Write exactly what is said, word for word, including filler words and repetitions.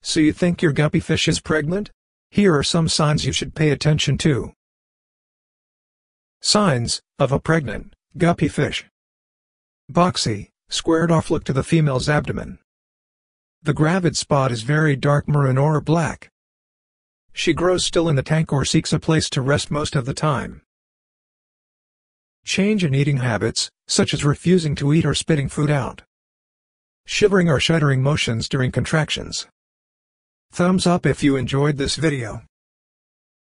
So you think your guppy fish is pregnant? Here are some signs you should pay attention to. Signs of a pregnant guppy fish. Boxy, squared-off look to the female's abdomen. The gravid spot is very dark maroon or black. She grows still in the tank or seeks a place to rest most of the time. Change in eating habits, such as refusing to eat or spitting food out. Shivering or shuddering motions during contractions. Thumbs up if you enjoyed this video.